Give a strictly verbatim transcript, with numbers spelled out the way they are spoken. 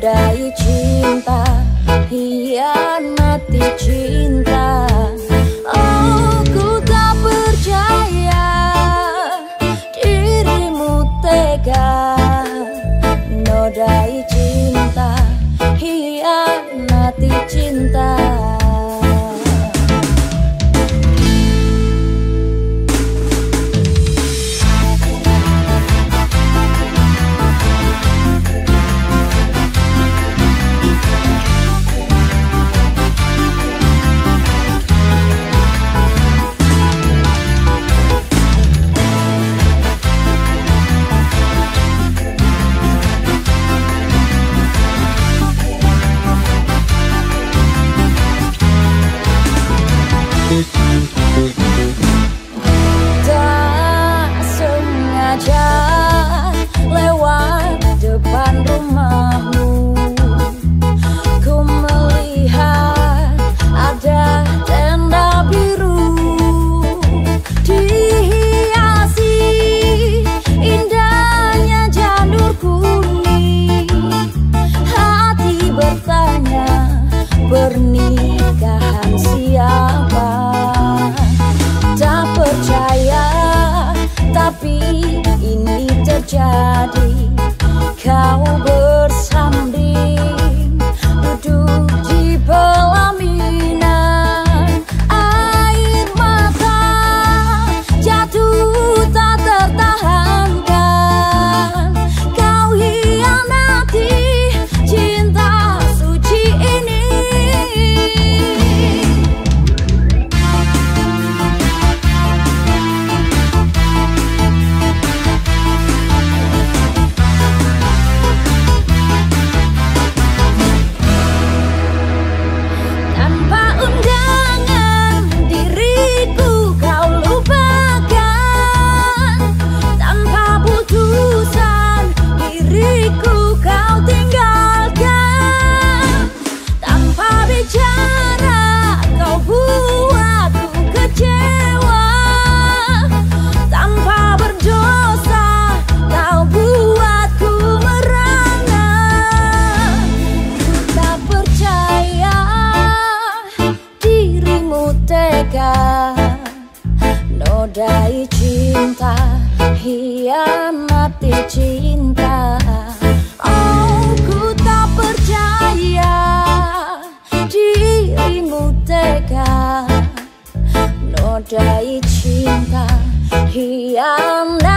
nodai cinta, hianati cinta. Oh, ku tak percaya dirimu tega, nodai cinta, hianati cinta. Tak sengaja lewat depan rumahmu, ku melihat ada tenda biru dihiasi indahnya janur kuning. Hati bertanya, pernikahan siapa? Tak percaya, tapi ini terjadi. Kau bersanding, duduk di pelaminan. Air mata jatuh tak tertahankan. Kau hianati cinta suci ini. Nodai cinta, hianati cinta. Oh, ku tak percaya dirimu tega, nodai cinta, hianati